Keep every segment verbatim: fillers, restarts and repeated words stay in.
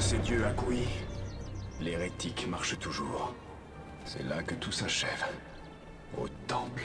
ces dieux à Couy, l'hérétique marche toujours. C'est là que tout s'achève. Au temple.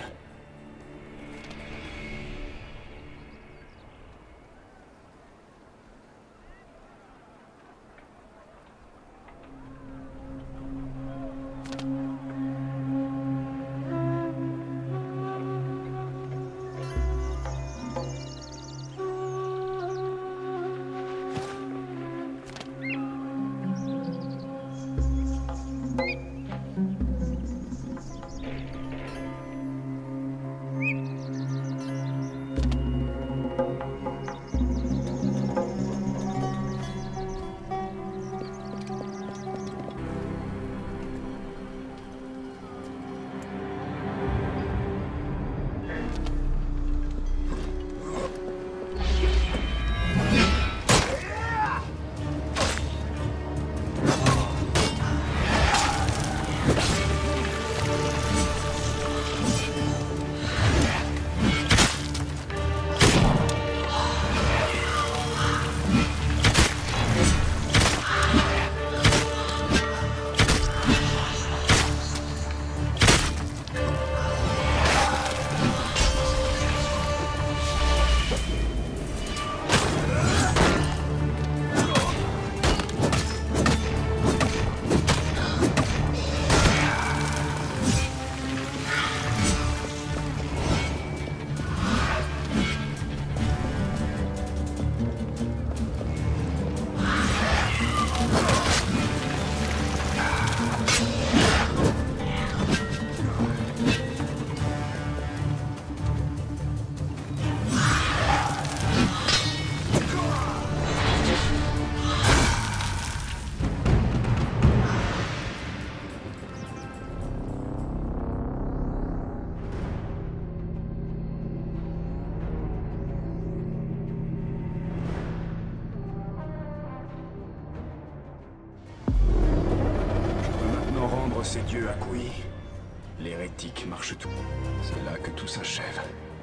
Ces dieux à Couy, l'hérétique marche tout. C'est là que tout s'achève.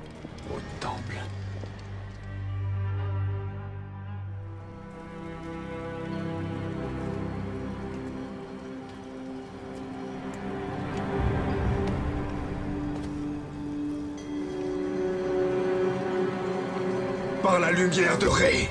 Au temple. Par la lumière de Ré.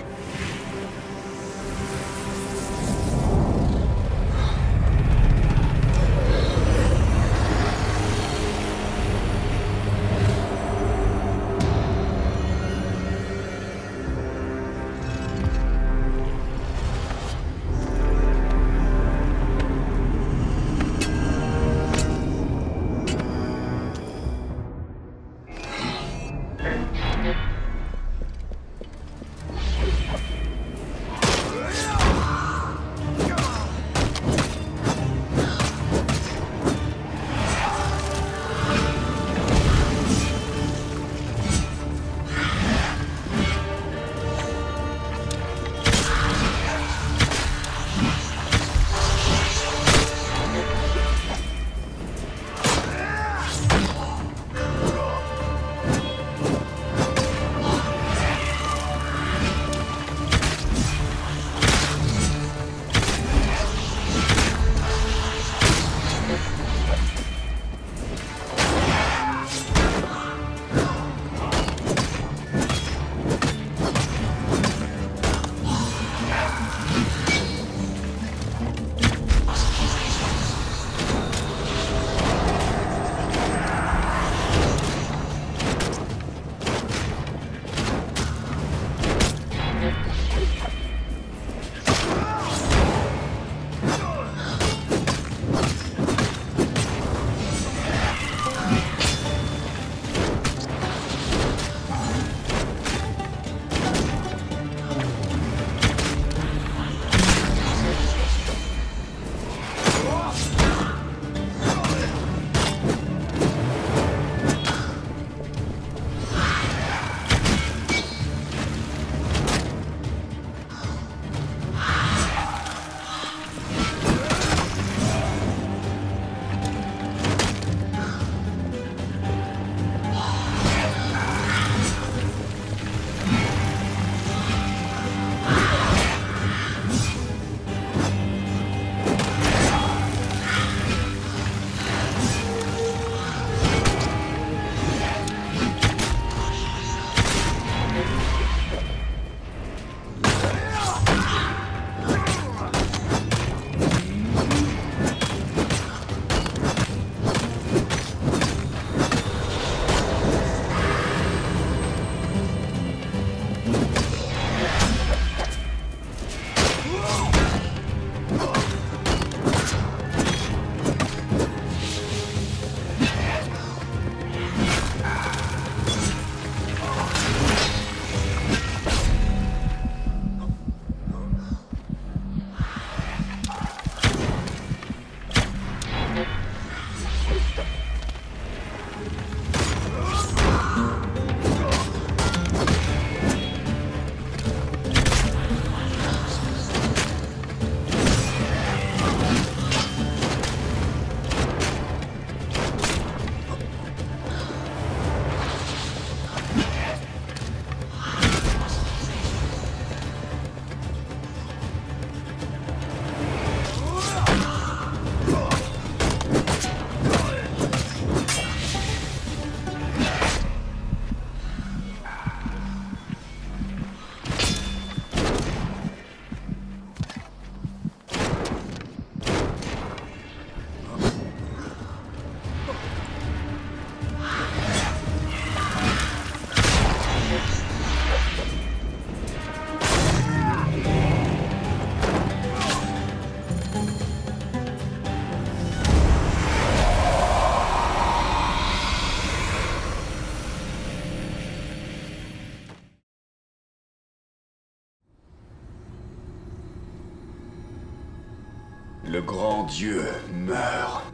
grand dieu meurt.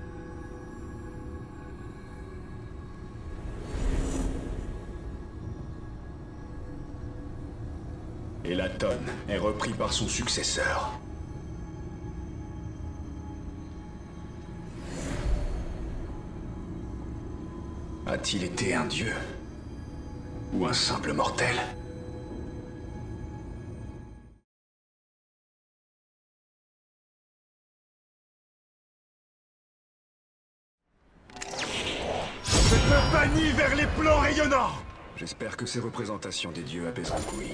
Et l'Aton est repris par son successeur. A-t-il été un dieu? Ou un simple mortel? Cette banni vers les plans rayonnants! J'espère que ces représentations des dieux apaiseront Kui.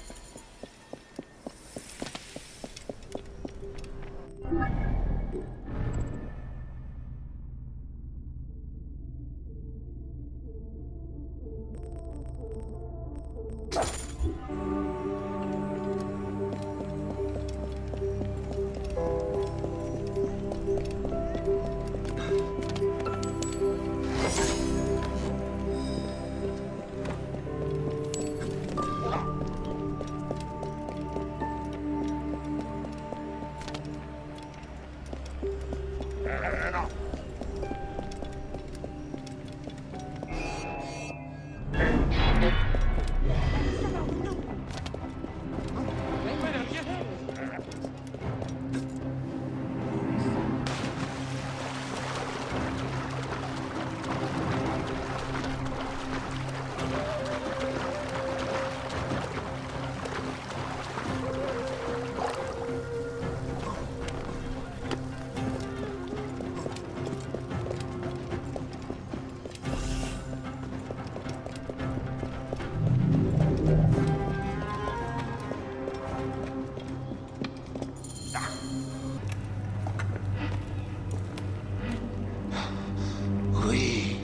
Oui,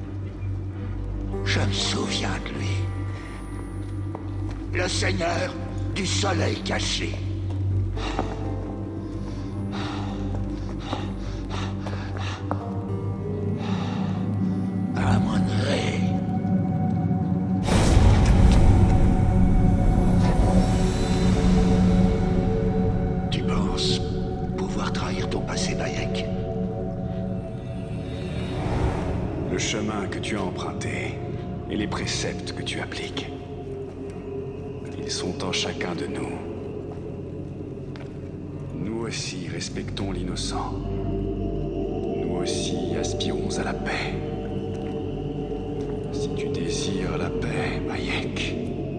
je me souviens de lui. Le seigneur du soleil caché. Amon-Rê. Tu penses pouvoir trahir ton passé, Bayek? Le chemin que tu as emprunté et les préceptes que tu appliques, ils sont en chacun de nous. Nous aussi respectons l'innocent. Nous aussi aspirons à la paix. Si tu désires la paix, Bayek,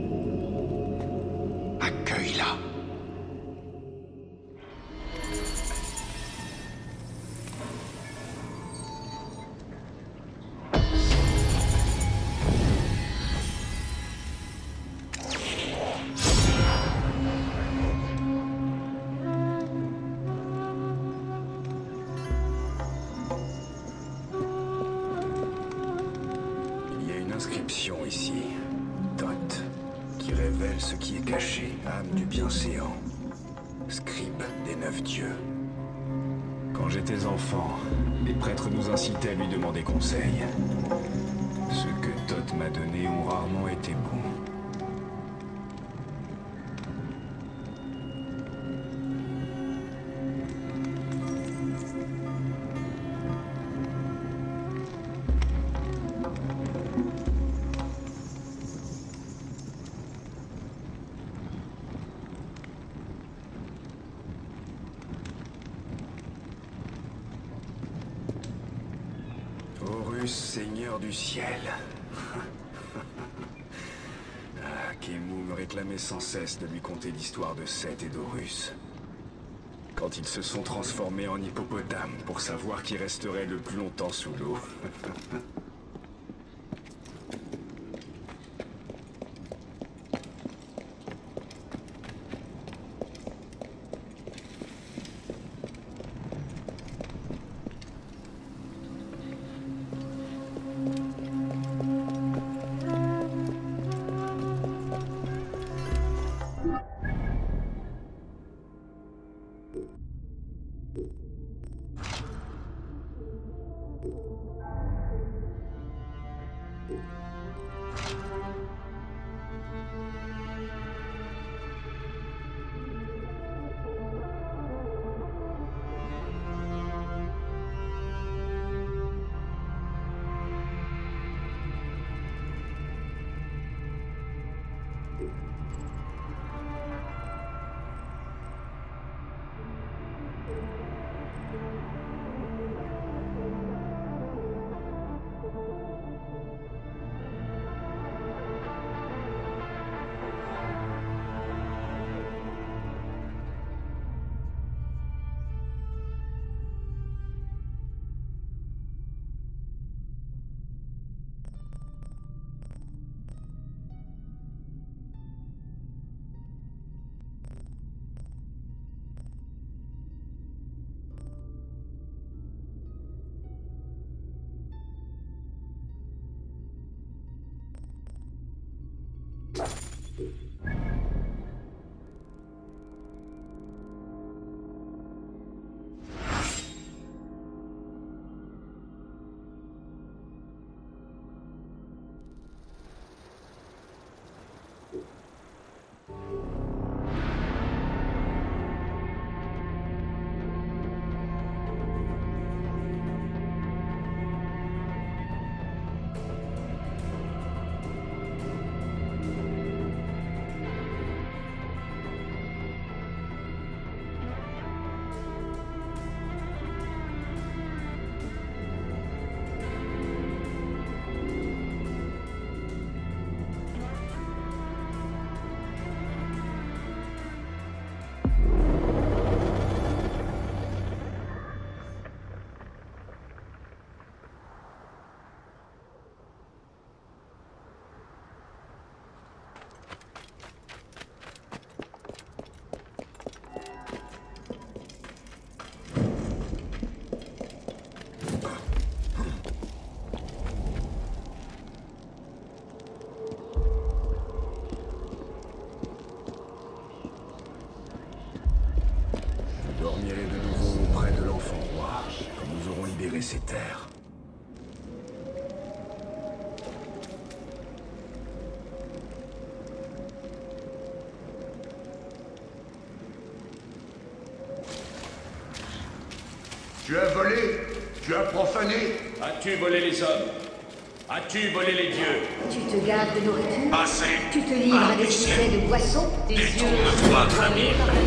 accueille-la. Inscription ici, Thoth, qui révèle ce qui est caché, âme du bienséant, scribe des neuf dieux. Quand j'étais enfant, les prêtres nous incitaient à lui demander conseil. Ceux que Thoth m'a donnés ont rarement été bons. Horus, seigneur du ciel. Ah, Khemu me réclamait sans cesse de lui conter l'histoire de Seth et d'Horus. Quand ils se sont transformés en hippopotames pour savoir qui resterait le plus longtemps sous l'eau. ces terres. Tu as volé? Tu as profané? As-tu volé les hommes? As-tu volé les dieux? Tu te gardes de nourriture? Assez! Tu te livres à des succès de boissons? Tes yeux Détourne-toi, ami!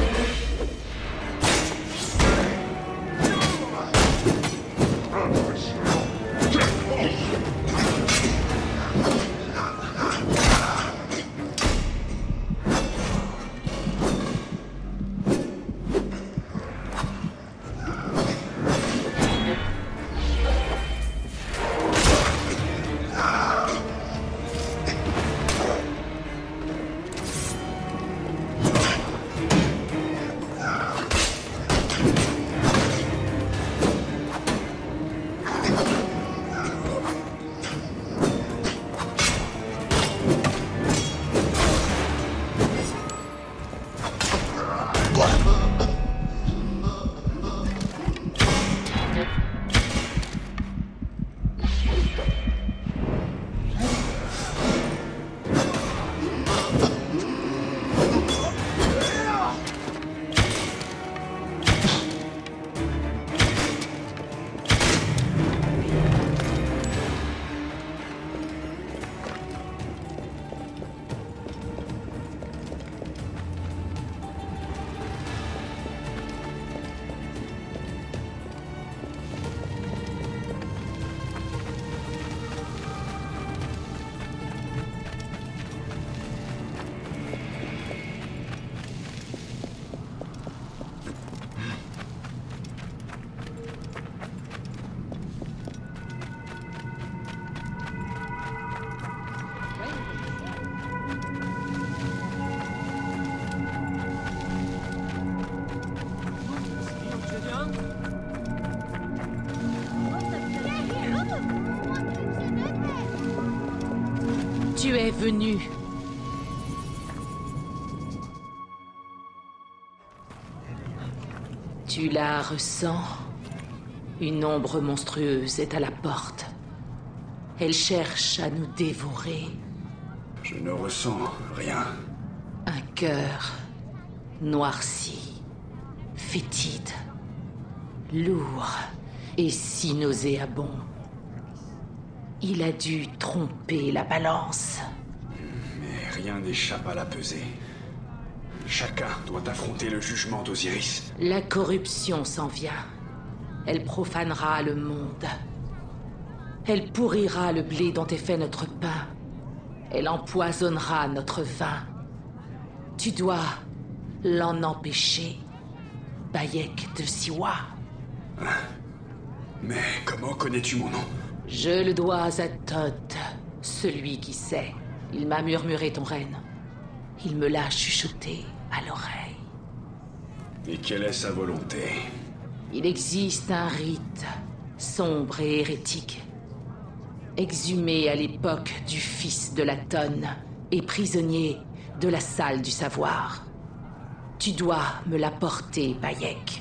Tu es venu. Tu la ressens? Une ombre monstrueuse est à la porte. Elle cherche à nous dévorer. Je ne ressens rien. Un cœur noirci, fétide, lourd et si nauséabond. Il a dû tromper la balance. Mais rien n'échappe à la pesée. Chacun doit affronter le jugement d'Osiris. La corruption s'en vient. Elle profanera le monde. Elle pourrira le blé dont est fait notre pain. Elle empoisonnera notre vin. Tu dois l'en empêcher, Bayek de Siwa. Hein? Mais comment connais-tu mon nom? Je le dois à Thoth, celui qui sait. Il m'a murmuré ton règne. Il me l'a chuchoté à l'oreille. Et quelle est sa volonté? Il existe un rite, sombre et hérétique, exhumé à l'époque du fils de la tonne et prisonnier de la salle du savoir. Tu dois me l'apporter, Bayek.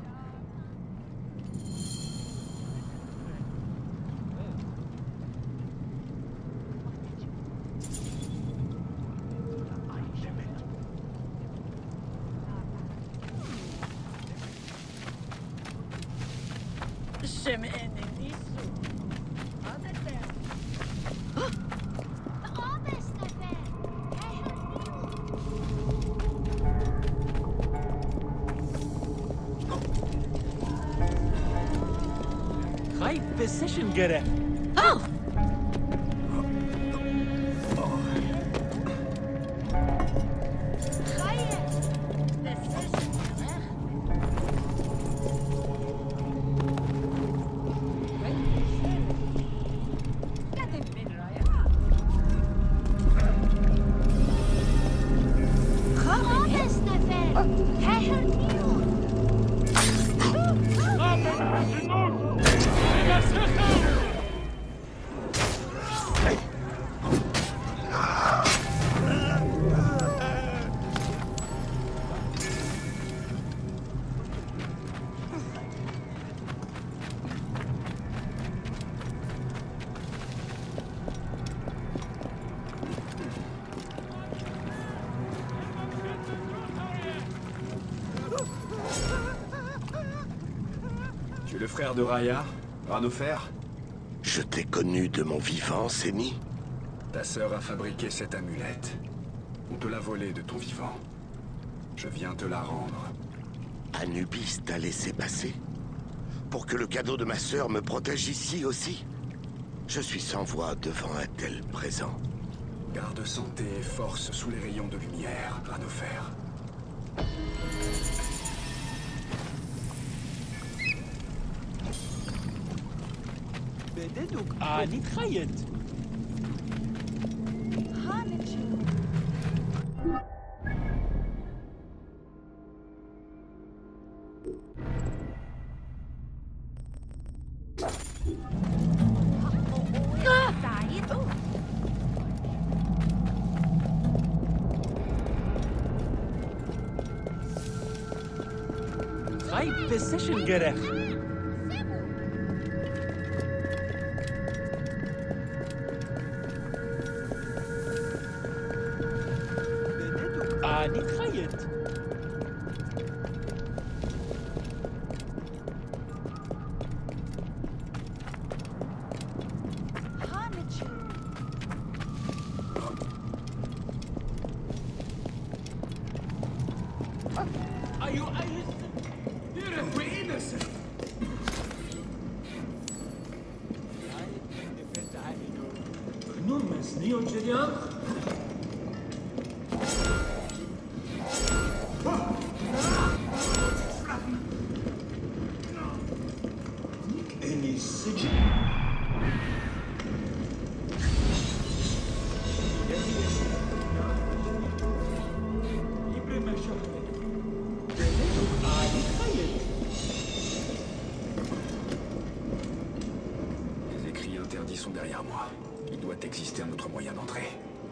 Position göre. Oh! frère de Raya, Ranofer? Je t'ai connu de mon vivant, Séni. Ta sœur a fabriqué cette amulette. On te l'a volée de ton vivant. Je viens te la rendre. Anubis t'a laissé passer? Pour que le cadeau de ma sœur me protège ici aussi? Je suis sans voix devant un tel présent. Garde santé et force sous les rayons de lumière, Ranofer. بددك آني تخيط خايب بسشن جرخ آني تخيط أيو أي يرف وإنس نومس نيو جريان إني سجن Les écrits interdits sont derrière moi. Il doit exister un autre moyen d'entrer.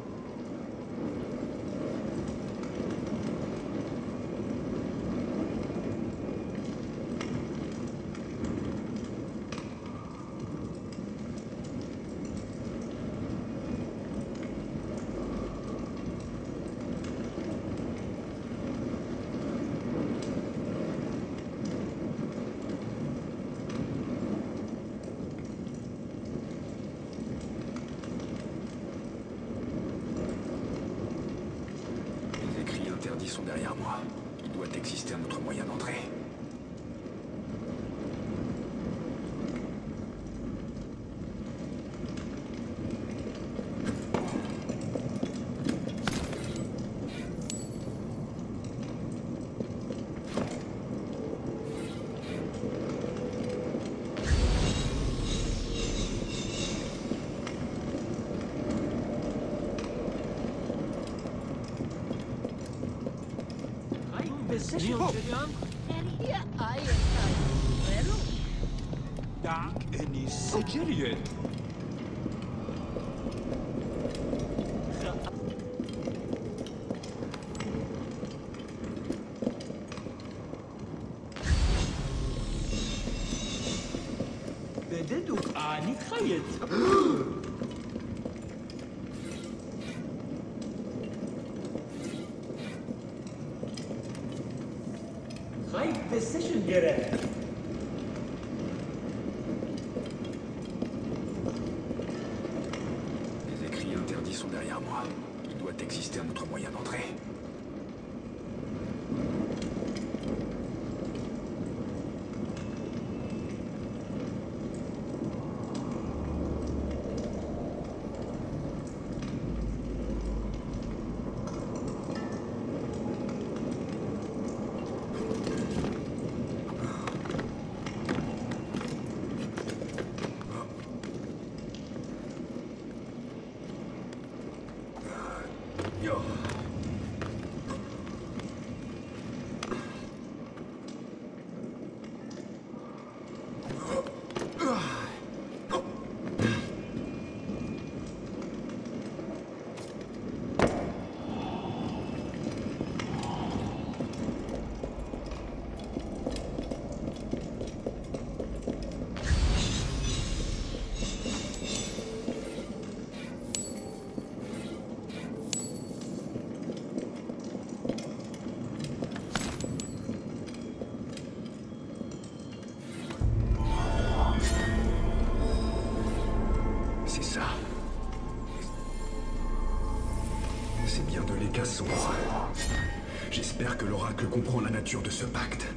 Les écrits interdits sont derrière moi. Il doit exister un autre moyen d'entrer. نيو جريان دعك إني سجريت بددك آني تخيط خايب بسشن جرح Les écrits interdits sont derrière moi. Il doit exister un autre moyen d'entrer. Yo. Cassons. J'espère que l'oracle comprend la nature de ce pacte.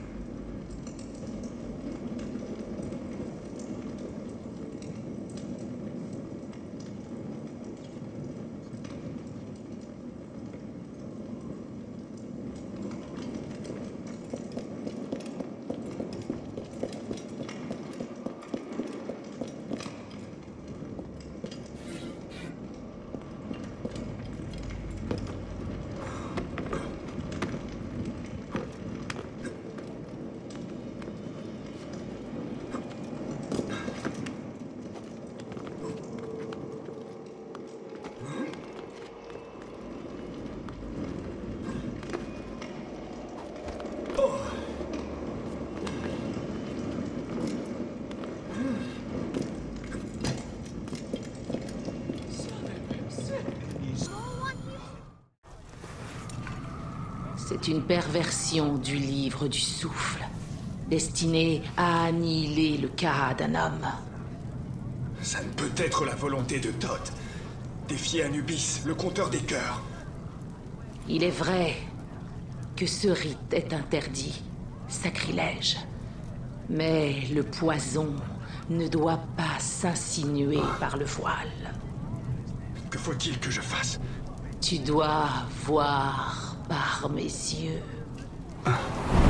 C'est une perversion du livre du souffle, destinée à annihiler le cas d'un homme. Ça ne peut être la volonté de Thoth. Défier Anubis, le compteur des cœurs. Il est vrai que ce rite est interdit, sacrilège. Mais le poison ne doit pas s'insinuer par le voile. Que faut-il que je fasse? Tu dois voir par mes yeux. Ah.